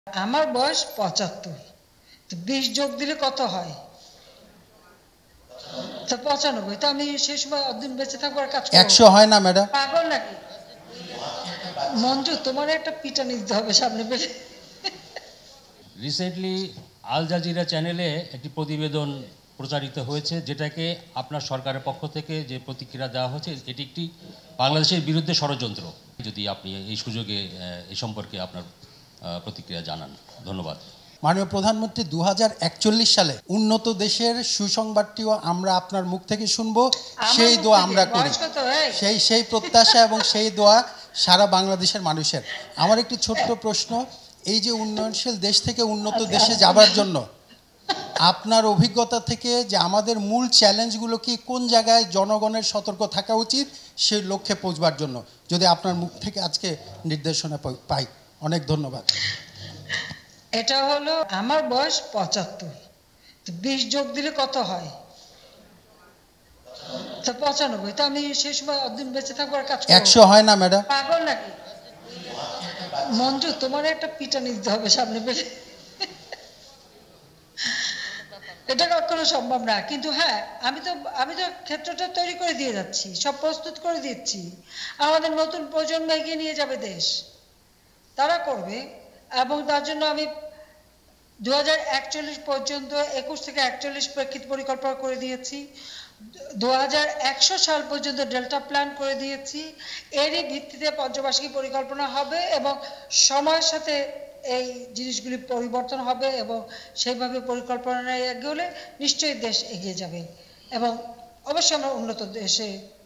আমার বয়স ৭৫, তো ২০ যোগ দিলে কত হয়? তো ৯৫। তো আমি সেই সময় অতদিন বেঁচে থাকবো আর কাজ করবো? ১০০ হয় না ম্যাডাম? পাগল নাকি? মঞ্জু, তোমার একটা পিটানি দিতে হবে সামনে পেলে। রিসেন্টলি আল জাজিরা চ্যানেলে একটি প্রতিবেদন প্রচারিত হয়েছে, যেটাকে আপনার সরকারের পক্ষ থেকে যে প্রতিক্রিয়া দেওয়া হয়েছে এটি একটি বাংলাদেশের বিরুদ্ধে ষড়যন্ত্র। যদি আপনি এই সুযোগে এই সম্পর্কে আপনার প্রতিক্রিয়া জানান। ধন্যবাদ। মাননীয় প্রধানমন্ত্রী, ২০৪১ সালে উন্নত দেশের সুসংবাদটিও আমরা আপনার মুখ থেকে শুনবো, সেই দোয়া আমরা করি, সেই প্রত্যাশা এবং সেই দোয়া সারা বাংলাদেশের মানুষের। আমার একটি ছোট্ট প্রশ্ন, এই যে উন্নয়নশীল দেশ থেকে উন্নত দেশে যাবার জন্য আপনার অভিজ্ঞতা থেকে যে আমাদের মূল চ্যালেঞ্জগুলো কি, কোন জায়গায় জনগণের সতর্ক থাকা উচিত সেই লক্ষ্যে পৌঁছবার জন্য, যদি আপনার মুখ থেকে আজকে নির্দেশনা পাই। অনেক ধন্যবাদ। এটা হলো আমার বয়স ৭৫, তো ২০ যোগ দিলে কত হয়? তো ৯৫। তো আমি সেই সময় অতদিন বেঁচে থাকবো আর কাজ করবো? ১০০ হয় না ম্যাডাম? পাগল নাকি? মঞ্জু, তোমার একটা পিটানি দিতে হবে সামনে পেলে। এটা কখনো সম্ভব না, কিন্তু হ্যাঁ, আমি তো ক্ষেত্রটা তৈরি করে দিয়ে যাচ্ছি, সব প্রস্তুত করে দিচ্ছি। আমাদের নতুন প্রজন্ম এগিয়ে নিয়ে যাবে দেশ, তারা করবে। এবং তার জন্য আমি ২০৪১ পর্যন্ত ২১ থেকে ৪১ প্রেক্ষিত পরিকল্পনা করে দিয়েছি। ২১০০ সাল পর্যন্ত ডেল্টা প্ল্যান করে দিয়েছি। এরই ভিত্তিতে পঞ্চবার্ষিকী পরিকল্পনা হবে এবং সময়ের সাথে এই জিনিসগুলি পরিবর্তন হবে এবং সেইভাবে পরিকল্পনায় এগোলে নিশ্চয়ই দেশ এগিয়ে যাবে এবং অবশ্যই আমরা উন্নত দেশে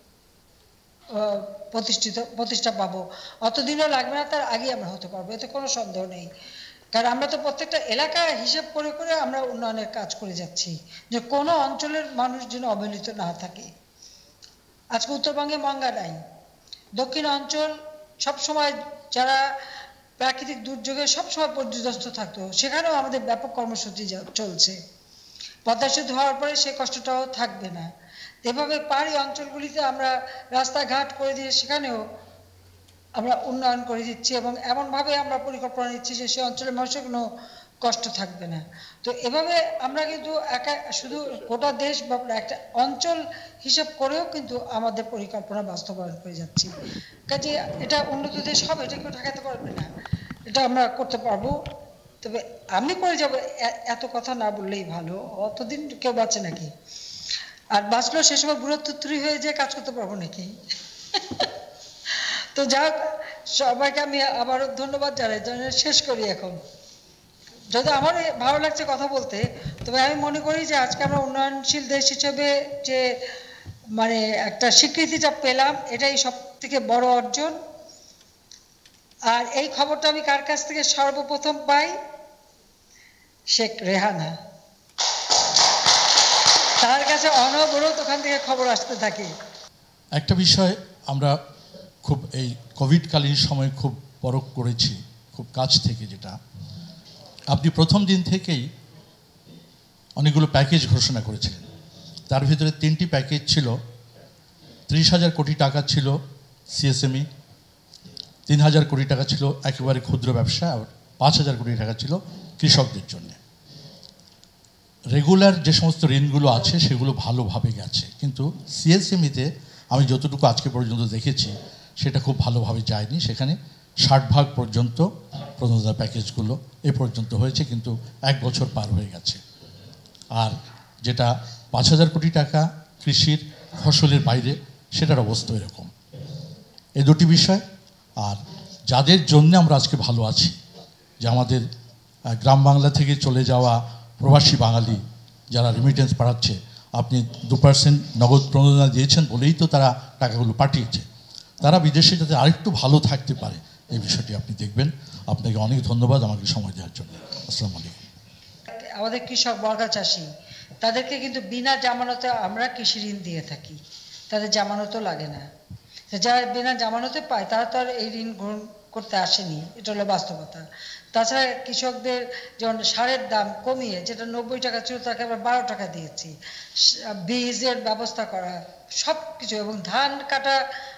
প্রতিষ্ঠা পাবো। অতদিনও লাগবে না, তার আগে আমরা হতে পারবো, এতে কোনো সন্দেহ নেই। কারণ আমরা তো প্রত্যেকটা এলাকায় হিসেব করে করে আমরা উন্নয়নের কাজ করে যাচ্ছি, যে কোনো অঞ্চলের মানুষ যেন অবহেলিত না থাকে। আজকে উত্তরবঙ্গে মঙ্গা নাই, দক্ষিণ অঞ্চল সবসময় যারা প্রাকৃতিক দুর্যোগে সবসময় পর্যদস্ত থাকতো, সেখানেও আমাদের ব্যাপক কর্মসূচি চলছে। পদ্মা সেতু হওয়ার পরে সেই কষ্টটাও থাকবে না। এভাবে পাহাড়ি অঞ্চলগুলিতে আমরা রাস্তাঘাট করে দিয়ে সেখানেও আমরা উন্নয়ন করে দিচ্ছি এবং এমনভাবে আমরা পরিকল্পনা নিচ্ছি যে সেই অঞ্চলের মানুষের কোনো কষ্ট থাকবে না। তো এভাবে আমরা কিন্তু শুধু গোটা দেশ বা একটা অঞ্চল হিসাব করেও কিন্তু আমাদের পরিকল্পনা বাস্তবায়ন করে যাচ্ছি। কাজে এটা উন্নত দেশ হবে, এটা কেউ ঠেকাতে পারবে না, এটা আমরা করতে পারবো। তবে আমি করে যাবো এত কথা না বললেই ভালো, অতদিন কেউ বাঁচে নাকি? আর বাঁচলেও সে সময় বুড়োত্তরি হয়ে যে কাজ করতে পারবো নাকি? তো যাক, সবাইকে আমি আবারও ধন্যবাদ জানাই। শেষ করি এখন। যদি আমার ভালো লাগছে কথা বলতে, তবে আমি মনে করি যে আজকে আমরা উন্নয়নশীল দেশ হিসেবে যে মানে একটা স্বীকৃতিটা পেলাম, এটাই সব থেকে বড় অর্জন। আর এই খবরটা আমি কার কাছ থেকে সর্বপ্রথম পাই? শেখ রেহানা, তার কাছে অনবরত ওখান থেকে খবর আসতে থাকে। একটা বিষয় আমরা খুব এই কোভিডকালীন সময় খুব পরখ করেছি খুব কাছ থেকে, যেটা আপনি প্রথম দিন থেকেই অনেকগুলো প্যাকেজ ঘোষণা করেছিলেন। তার ভিতরে 3টি প্যাকেজ ছিল। 30,000 কোটি টাকা ছিল সিএসএমই, 3,000 কোটি টাকা ছিল একেবারে ক্ষুদ্র ব্যবসা, আর 5,000 কোটি টাকা ছিল কৃষকদের জন্য। রেগুলার যে সমস্ত ঋণগুলো আছে সেগুলো ভালোভাবে গেছে, কিন্তু সিএসএমইতে আমি যতটুকু আজকে পর্যন্ত দেখেছি সেটা খুব ভালোভাবে যায়নি। সেখানে 60% পর্যন্ত প্রণোদনা প্যাকেজগুলো এ পর্যন্ত হয়েছে, কিন্তু 1 বছর পার হয়ে গেছে। আর যেটা 5,000 কোটি টাকা কৃষির ফসলের বাইরে, সেটার অবস্থা এরকম। এই দুটি বিষয়। আর যাদের জন্য আমরা আজকে ভালো আছি, যে আমাদের গ্রাম বাংলা থেকে চলে যাওয়া প্রবাসী বাঙালি যারা রেমিটেন্স পাঠাচ্ছে, আপনি 2% নগদ প্রণোদনা দিয়েছেন বলেই তো তারা টাকাগুলো পাঠিয়েছে। তারা বিদেশে যাতে আরেকটু ভালো থাকতে পারে, এই বিষয়টি আপনি দেখবেন। আপনাকে অনেক ধন্যবাদ আমাকে সময় দেওয়ার জন্য। আসসালামু আলাইকুম। আমাদের কৃষক বর্গা চাষি, তাদেরকে কিন্তু বিনা জামানতে আমরা কৃষি ঋণ দিয়ে থাকি, তাদের জামানতও লাগে না। যারা বিনা জামানতে পায় তারা তো আর এই ঋণ গ্রহণ করতে আসেনি, এটা হলো বাস্তবতা। তাছাড়া কৃষকদের যেমন সারের দাম কমিয়ে, যেটা 90 টাকা ছিল তাকে আমরা 12 টাকা দিয়েছি, বীজের ব্যবস্থা করা, সব কিছু। এবং ধান কাটা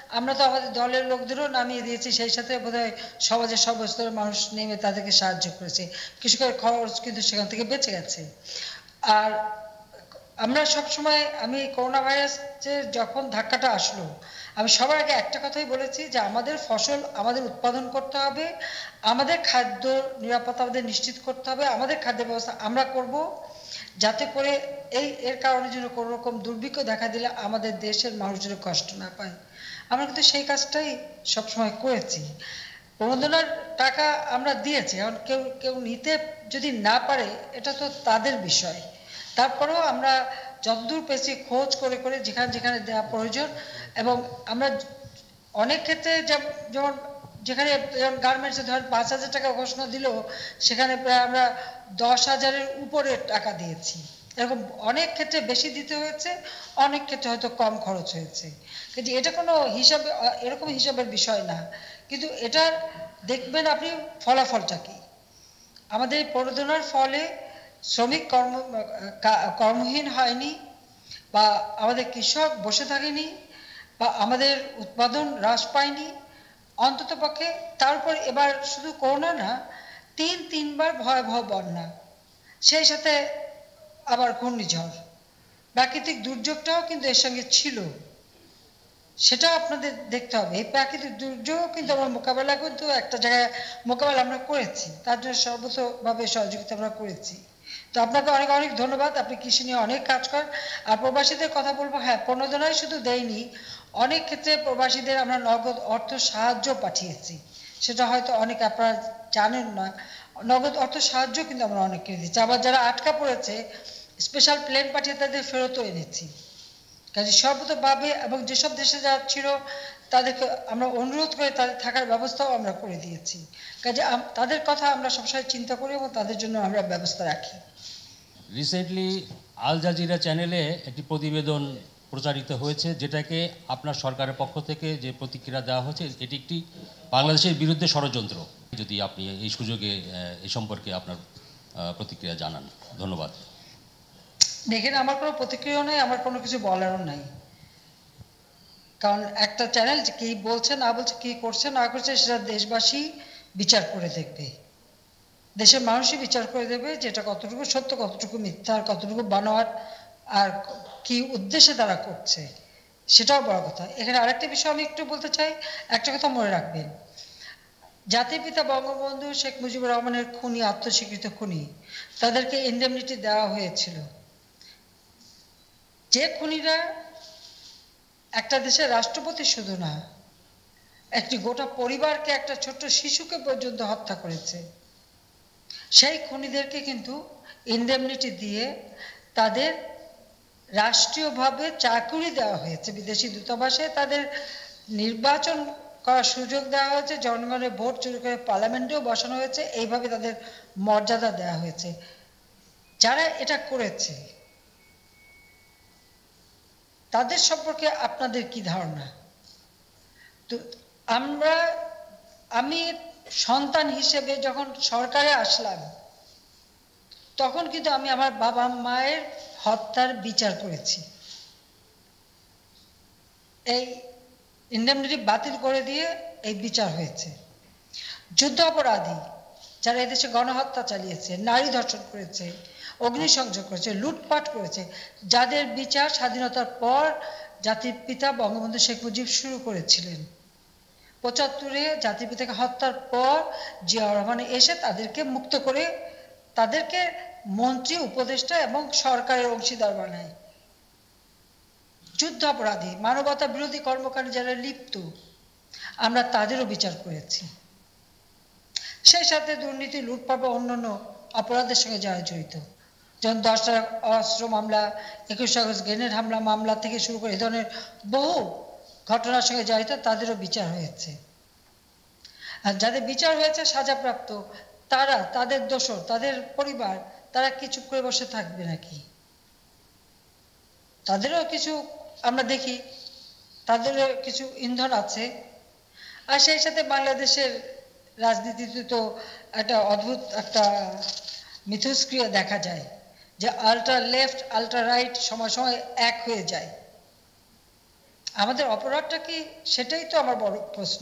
আমরা তো আমাদের দলের লোকদেরও নামিয়ে দিয়েছি, সেই সাথে বোধহয় সমাজের সব স্তরের মানুষ নেমে তাদেরকে সাহায্য করেছে, কৃষকের খরচ কিন্তু সেখান থেকে বেঁচে গেছে। আর আমরা সবসময়, আমি করোনা ভাইরাসের যখন ধাক্কাটা আসলো, আমি সবার আগে একটা কথাই বলেছি যে আমাদের ফসল আমাদের উৎপাদন করতে হবে, আমাদের খাদ্য নিরাপত্তা আমাদের নিশ্চিত করতে হবে, আমাদের খাদ্য ব্যবস্থা আমরা করব, যাতে করে এর কারণে যেন কোনো রকম দুর্ভিক্ষ দেখা দিলে আমাদের দেশের মানুষ যেন কষ্ট না পায়। আমরা কিন্তু সেই কাজটাই সবসময় করেছি। প্রণোদনার টাকা আমরা দিয়েছি, এখন কেউ কেউ নিতে যদি না পারে এটা তো তাদের বিষয়। তারপরেও আমরা যতদূর পেয়েছি খোঁজ করে করে যেখানে যেখানে দেওয়া প্রয়োজন, এবং আমরা অনেক ক্ষেত্রে যেমন যেখানে গার্মেন্টসে ধরেন 5,000 টাকা ঘোষণা দিল, সেখানে প্রায় আমরা 10,000-এর উপরে টাকা দিয়েছি। এরকম অনেক ক্ষেত্রে বেশি দিতে হয়েছে, অনেক ক্ষেত্রে হয়তো কম খরচ হয়েছে, কিন্তু এটা কোনো হিসাবে এরকম হিসাবের বিষয় না। কিন্তু এটার দেখবেন আপনি ফলাফলটা কি। আমাদের প্রণোদনার ফলে শ্রমিক কর্মহীন হয়নি, বা আমাদের কৃষক বসে থাকেনি, বা আমাদের উৎপাদন হ্রাস পায়নি অন্তত পক্ষে। তারপর এবার শুধু করোনা না, তিনবার ভয়াবহ বন্যা, সেই সাথে আবার ঘূর্ণিঝড়, প্রাকৃতিক দুর্যোগটাও কিন্তু এর সঙ্গে ছিল, সেটা আপনাদের দেখতে হবে। এই প্রাকৃতিক দুর্যোগ কিন্তু আমরা মোকাবেলা কিন্তু একটা জায়গায় মোকাবেলা আমরা করেছি, তার জন্য সর্বতভাবে সহযোগিতা আমরা করেছি। তো আপনাকে অনেক অনেক ধন্যবাদ, আপনি কৃষি নিয়ে অনেক কাজ করেন। আর প্রবাসীদের কথা বলবো, হ্যাঁ, প্রণোদনাই শুধু দেয়নি, অনেক ক্ষেত্রে প্রবাসীদের আমরা নগদ অর্থ সাহায্য পাঠিয়েছি, সেটা হয়তো অনেকে আপনারা জানেন না। নগদ অর্থ সাহায্য কিন্তু আমরা অনেককে দিচ্ছি, আবার যারা আটকা পড়েছে স্পেশাল প্লেন পাঠিয়ে তাদের ফেরতও এনেছি। কাজে সর্বতভাবে, এবং যেসব দেশে যারা ছিল তাদেরকে আমরা অনুরোধ করে তাদের থাকার ব্যবস্থাও আমরা করে দিয়েছি। কাজে তাদের কথা আমরা সবসময় চিন্তা করি এবং তাদের জন্য আমরা ব্যবস্থা রাখি। রিসেন্টলি আল জাজিরা চ্যানেলে একটি প্রতিবেদন প্রচারিত হয়েছে, যেটাকে আপনার সরকারের পক্ষ থেকে যে প্রতিক্রিয়া দেওয়া হয়েছে এটি একটি বাংলাদেশের বিরুদ্ধে ষড়যন্ত্র। যদি আপনি এই সুযোগে এই সম্পর্কে আপনার প্রতিক্রিয়া জানান। ধন্যবাদ। দেখেন, আমার কোনো প্রতিক্রিয়া নেই, আমার কোনো কিছু বলারও নাই, কারণ একটা চ্যানেল কি বলছে না বলছে, কি করছে না করছে, সেটা দেশবাসী বিচার করে দেখবে, দেশের মানুষই বিচার করে দেবে যে এটা কতটুকু সত্য, কতটুকু মিথ্যা, আর কতটুকু বানোয়াট, আর কি উদ্দেশ্যে তারা করছে, সেটাও বড় কথা। এখানে আরেকটা বিষয় আমি একটু বলতে চাই, একটা কথা মনে রাখবেন, জাতির পিতা বঙ্গবন্ধু শেখ মুজিবুর রহমানের খুনি, আত্মস্বীকৃত খুনি, তাদেরকে ইনডেমনিটি দেওয়া হয়েছিল। যে খুনিরা একটা দেশের রাষ্ট্রপতি শুধু না, একটি গোটা পরিবারকে, একটা ছোট্ট শিশুকে পর্যন্ত হত্যা করেছে, সেই খুনিদেরকে কিন্তু ইনডেমনিটি দিয়ে তাদের রাষ্ট্রীয়ভাবে চাকরি দেওয়া হয়েছে, বিদেশি দূতাবাসে তাদের নির্বাচন করার সুযোগ দেওয়া হয়েছে, জনগণের ভোট চুরি করে পার্লামেন্টেও বসানো হয়েছে, এইভাবে তাদের মর্যাদা দেওয়া হয়েছে। যারা এটা করেছে তাদের সম্পর্কে আপনাদের কি ধারণা? তো আমি সন্তান হিসেবে যখন সরকারে আসলাম, তখন কিন্তু আমি আমার বাবা মায়ের হত্যার বিচার করেছি। এই ইনডেমনিটি বাতিল করে দিয়ে এই বিচার হয়েছে। যুদ্ধ অপরাধী যারা এদেশে গণহত্যা চালিয়েছে, নারী ধর্ষণ করেছে, অগ্নিসংযোগ করেছে, লুটপাট করেছে, যাদের বিচার স্বাধীনতার পর জাতির পিতা বঙ্গবন্ধু শেখ মুজিব শুরু করেছিলেন। ৭৫-এ জাতির পিতাকে হত্যার পর জিয়াউর রহমান এসে তাদেরকে মুক্ত করে তাদেরকে মন্ত্রী, উপদেষ্টা এবং সরকারের অংশীদার বানায়। যুদ্ধ অপরাধী, মানবতা বিরোধী কর্মকাণ্ডে যারা লিপ্ত, আমরা তাদেরও বিচার করেছি। সেই সাথে দুর্নীতি, লুটপাট বা অন্যান্য অপরাধের সঙ্গে যারা জড়িত, যেমন 10টা অস্ত্র মামলা, 21 আগস্ট গ্রেনেড হামলা মামলা থেকে শুরু করে এ ধরনের বহু ঘটনার সঙ্গে জড়িত, তাদেরও বিচার হয়েছে। আর যাদের বিচার হয়েছে সাজাপ্রাপ্ত, তারা, তাদের দোষর, তাদের পরিবার, তারা কি চুপ করে বসে থাকবে নাকি? তাদেরও কিছু আমরা দেখি, তাদেরও কিছু ইন্ধন আছে। আর সেই সাথে বাংলাদেশের রাজনীতিতে তো একটা অদ্ভুত একটা মিথস্ক্রিয়া দেখা যায়, যে আল্ট্রা লেফট আল্ট্রা রাইট সময় সময় এক হয়ে যায়। আমাদের অপরাধটা কি, সেটাই তো আমার বড় প্রশ্ন।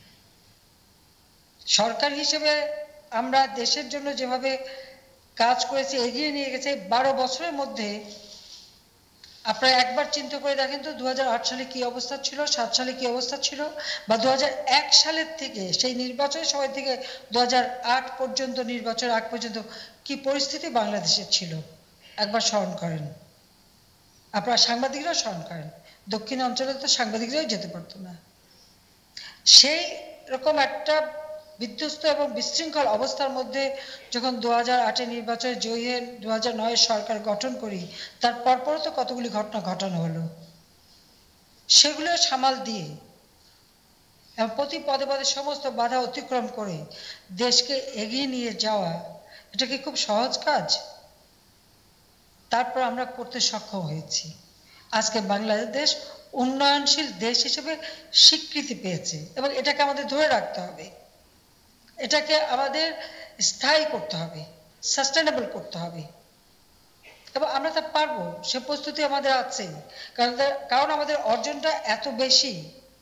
সরকার হিসেবে আমরা দেশের জন্য যেভাবে কাজ করেছি, এগিয়ে নিয়ে গেছে 12 বছরের মধ্যে, আপনারা একবার চিন্তা করে দেখেন তো 2008 সালে কি অবস্থা ছিল, 7 সালে কি অবস্থা ছিল, বা 2001 সালের থেকে সেই নির্বাচনের সময় থেকে 2008 পর্যন্ত, নির্বাচনের আগ পর্যন্ত কি পরিস্থিতি বাংলাদেশের ছিল একবার স্মরণ করেন। আপনারা সাংবাদিকরাও স্মরণ করেন, দক্ষিণ অঞ্চলে তো সাংবাদিকরাও যেতে পারতো না। সেই রকম একটা বিধ্বস্ত এবং বিশৃঙ্খল অবস্থার মধ্যে যখন 2008 নির্বাচনে জয়ী হয়ে 2009 সরকার গঠন করি, তার পরপর তো কতগুলি ঘটনা ঘটানো হলো, সেগুলো সামাল দিয়ে এবং প্রতি পদে পদে সমস্ত বাধা অতিক্রম করে দেশকে এগিয়ে নিয়ে যাওয়া, এটা কি খুব সহজ কাজ? তারপর আমরা করতে সক্ষম হয়েছি। আজকে বাংলাদেশ উন্নয়নশীল দেশ হিসেবে স্বীকৃতি পেয়েছে এবং এটাকে আমাদের ধরে রাখতে হবে, এটাকে আমাদের স্থায়ী করতে হবে, সাস্টেনেবল করতে হবে, এবং আমরা তা পারবো, সে প্রস্তুতি আমাদের আছে। কারণ আমাদের অর্জনটা এত বেশি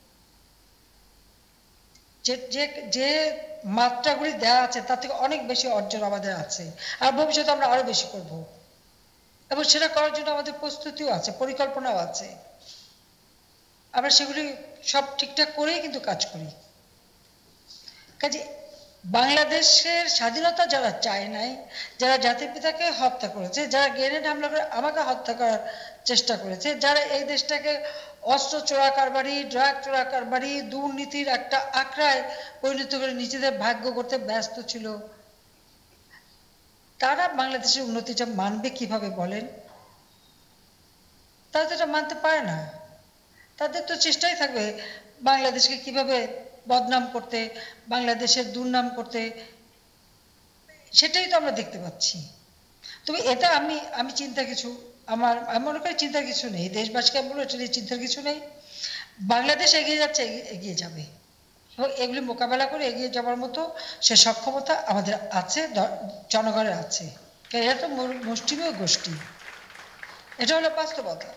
যে মাত্রাগুলি দেওয়া আছে তার থেকে অনেক বেশি অর্জন আমাদের আছে, আর ভবিষ্যতে আমরা আরো বেশি করব, এবং সেটা করার জন্য আমাদের প্রস্তুতিও আছে, পরিকল্পনাও আছে। আমরা সেগুলি সব ঠিকঠাক করেই কিন্তু কাজ করি। কাজে বাংলাদেশের স্বাধীনতা যারা চায় নাই, যারা জাতির পিতাকে হত্যা করেছে, যারা গ্রেনেড হামলা করে আমাকে হত্যা করার চেষ্টা করেছে, যারা এই দেশটাকে অস্ত্র চোরা কারবারি, ড্রাগ চোরা কারবারি, দুর্নীতির একটা আখড়ায় পরিণত করে নিজেদের ভাগ্য করতে ব্যস্ত ছিল, তারা বাংলাদেশের উন্নতিটা মানবে কিভাবে বলেন? তারা তো এটা মানতে পারে না। তাদের তো চেষ্টাই থাকবে বাংলাদেশকে কিভাবে বদনাম করতে, বাংলাদেশের দুর্নাম করতে, সেটাই তো আমরা দেখতে পাচ্ছি। তবে এটা আমি চিন্তা কিছু আমি মনে করি চিন্তার কিছু নেই, দেশবাসীকে আমি বলবো এটা নিয়ে চিন্তার কিছু নেই। বাংলাদেশ এগিয়ে যাচ্ছে, এগিয়ে যাবে, এবং এগুলি মোকাবেলা করে এগিয়ে যাওয়ার মতো সে সক্ষমতা আমাদের আছে, জনগণের আছে। এটা তো মুষ্টিমেয় গোষ্ঠী, এটা হলো বাস্তবতা।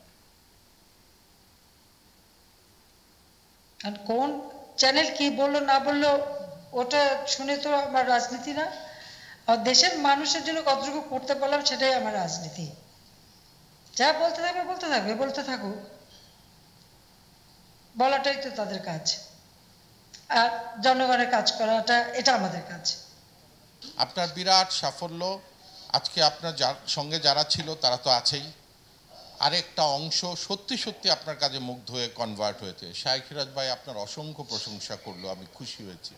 আর কোন চ্যানেল কি বললো না বললো ওটা শুনে তো আমার রাজনীতি না, আর দেশের মানুষের জন্য কতটুকু করতে পারলাম সেটাই আমার রাজনীতি। যা বলতে থাকবে বলতে থাকবে, বলতে থাকুক, বলাটাই তো তাদের কাজ, আর জনগণের কাজ করাটা এটা আমাদের কাজ। আপনার বিরাট সাফল্য, আজকে আপনার সঙ্গে যারা ছিল তারা তো আছেই, আরেকটা অংশ সত্যি সত্যি আপনার কাজে মুগ্ধ হয়ে কনভার্ট হয়েছে। শাইখ সিরাজ ভাই আপনার অসংখ্য প্রশংসা করলো, আমি খুশি হয়েছি।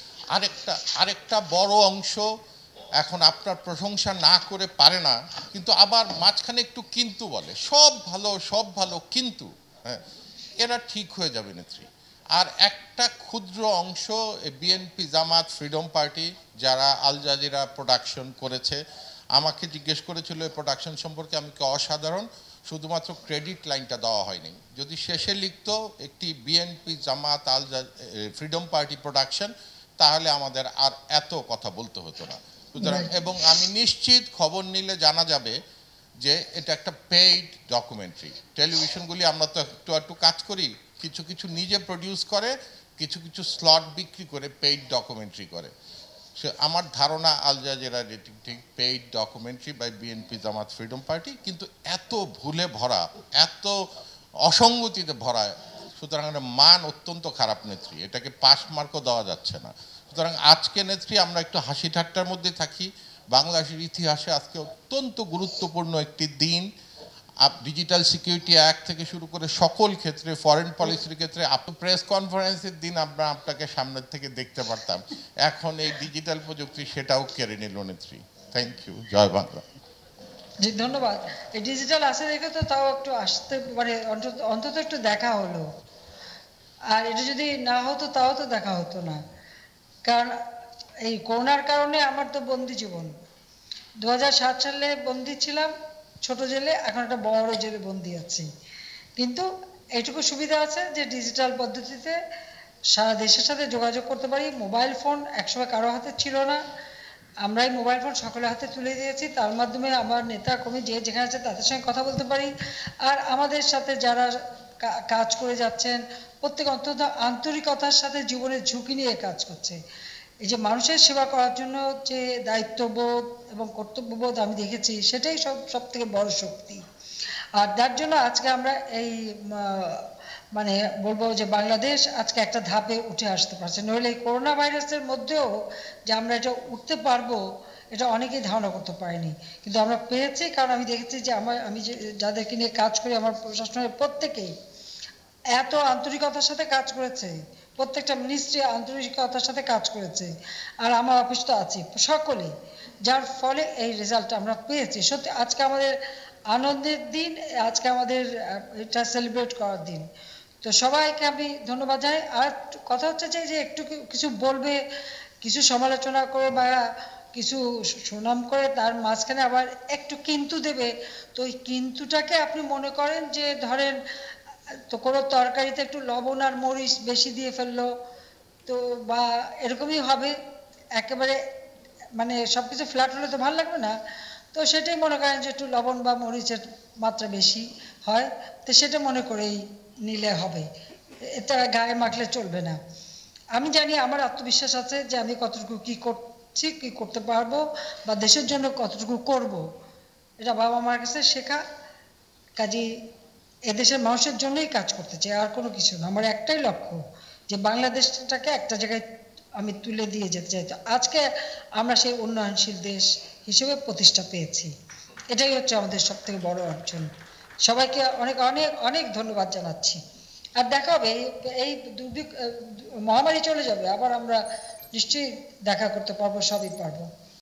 আরেকটা বড় অংশ এখন আপনার প্রশংসা না করে পারে না, কিন্তু আবার মাঝখানে একটু কিন্তু বলে, সব ভালো কিন্তু হ্যাঁ, এরা ঠিক হয়ে যাবে নেত্রী। আর একটা ক্ষুদ্র অংশ বিএনপি, জামাত, ফ্রিডম পার্টি, যারা আল জাজিরা প্রোডাকশন করেছে, আমাকে জিজ্ঞেস করেছিল এই প্রোডাকশন সম্পর্কে, আমি কি অসাধারণ, শুধুমাত্র ক্রেডিট লাইনটা দেওয়া হয়নি। যদি শেষে লিখতো একটি বিএনপি, জামাত, ফ্রিডম পার্টি প্রোডাকশন, তাহলে আমাদের আর এত কথা বলতে হতো না। সুতরাং এবং আমি নিশ্চিত খবর নিলে জানা যাবে যে এটা একটা পেইড ডকুমেন্টারি। টেলিভিশনগুলি আমরা তো একটু কাজ করি, কিছু নিজে প্রডিউস করে, কিছু স্লট বিক্রি করে পেইড ডকুমেন্টারি করে। সে আমার ধারণা আল জাজিরা ঠিক paid documentary by BNP, Jamaat, Freedom Party, কিন্তু এত ভুলে ভরা, এত অসঙ্গতিতে ভরা, সুতরাং মান অত্যন্ত খারাপ নেত্রী, এটাকে পাস মার্কও দেওয়া যাচ্ছে না। সুতরাং আজকে নেত্রী আমরা একটু হাসি ঠাট্টার মধ্যে থাকি। বাংলাদেশের ইতিহাসে আজকে অত্যন্ত গুরুত্বপূর্ণ একটি দিন। ডিজিটাল সিকিউরিটি অ্যাক্ট থেকে শুরু করে সকল ক্ষেত্রে, ফরেন পলিসির ক্ষেত্রে, প্রেস কনফারেন্সের দিন আমরা আপনাকে সামনের থেকে দেখতে পারতাম, এখন এই ডিজিটাল প্রযুক্তি সেটাও কেড়ে নিল নেত্রী। Thank you, Joy Bangla. জি ধন্যবাদ। এই ডিজিটাল আসে দেখে তো তাও একটু আসতে মানে অন্তত একটু দেখা হলো, আর এটা যদি না হতো তাও তো দেখা হতো না। কারণ এই করোনার কারণে আমার তো বন্দি জীবন, 2007 সালে বন্দি ছিলাম ছোট জেলে, এখন একটা বড় জেলে বন্দি আছি। কিন্তু এইটুকু সুবিধা আছে যে ডিজিটাল পদ্ধতিতে সারা দেশের সাথে যোগাযোগ করতে পারি। মোবাইল ফোন একসময় কারো হাতে ছিল না, আমরাই মোবাইল ফোন সকলের হাতে তুলে দিয়েছি, তার মাধ্যমে আমার নেতা কর্মী যে যেখানে আছে তাদের সঙ্গে কথা বলতে পারি। আর আমাদের সাথে যারা কাজ করে যাচ্ছেন, প্রত্যেক অন্তত আন্তরিকতার সাথে জীবনের ঝুঁকি নিয়ে কাজ করছে। এই যে মানুষের সেবা করার জন্য যে দায়িত্ববোধ এবং কর্তব্যবোধ আমি দেখেছি, সেটাই সব থেকে বড় শক্তি। আর তার জন্য আজকে আমরা এই মানে বলবো যে বাংলাদেশ আজকে একটা ধাপে উঠে আসতে পারছে। নইলে এই করোনা ভাইরাসের মধ্যেও যে আমরা এটা উঠতে পারবো, এটা অনেকেই ধারণা করতে পারেনি, কিন্তু আমরা পেরেছি। কারণ আমি দেখেছি যে আমি যাদেরকে নিয়ে কাজ করি, আমার প্রশাসনের প্রত্যেকেই এত আন্তরিকতার সাথে কাজ করেছে, প্রত্যেকটা মিনিস্ট্রি আন্তরিকতার সাথে কাজ করেছে, আর আমার অফিস তো আছে, সকলে, যার ফলে এই রেজাল্ট আমরা পেয়েছি। সত্যি আজকে আমাদের আনন্দের দিন, আজকে আমাদের এটা সেলিব্রেট করার দিন। তো সবাইকে আমি ধন্যবাদ জানাই। আর কথা হচ্ছে যে একটু কিছু বলবে, কিছু সমালোচনা করে বা কিছু সুনাম করে, তার মাঝখানে আবার একটু কিন্তু দেবে। তো ওই কিন্তুটাকে আপনি মনে করেন যে ধরেন তো কোনো তরকারিতে একটু লবণ আর মরিচ বেশি দিয়ে ফেললো, তো বা এরকমই হবে, একেবারে মানে সব কিছু ফ্ল্যাট হলে তো ভালো লাগবে না। তো সেটাই মনে করেন যে একটু লবণ বা মরিচের মাত্রা বেশি হয়, তো সেটা মনে করেই নিলে হবে, এটা গায়ে মাখলে চলবে না। আমি জানি, আমার আত্মবিশ্বাস আছে যে আমি কতটুকু কি করছি, কি করতে পারবো, বা দেশের জন্য কতটুকু করব, এটা বাবা মার কাছে শেখা। কাজেই এদেশের মানুষের জন্যই কাজ করতে চাই, আর কোনো কিছু না। আমার একটাই লক্ষ্য যে বাংলাদেশটাকে একটা জায়গায় আমি তুলে দিয়ে যেতে চাই। তো আজকে আমরা সেই উন্নয়নশীল দেশ হিসেবে প্রতিষ্ঠা পেয়েছি, এটাই হচ্ছে আমাদের সব থেকে বড় অর্জন। সবাইকে অনেক অনেক অনেক ধন্যবাদ জানাচ্ছি। আর দেখা হবে, এই মহামারী চলে যাবে, আবার আমরা নিশ্চয়ই দেখা করতে পারবো, সবই পারবো।